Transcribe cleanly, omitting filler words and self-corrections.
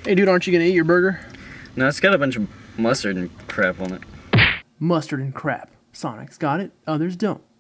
Hey dude, aren't you gonna eat your burger? No, it's got a bunch of mustard and crap on it. Mustard and crap. Sonic's got it, others don't.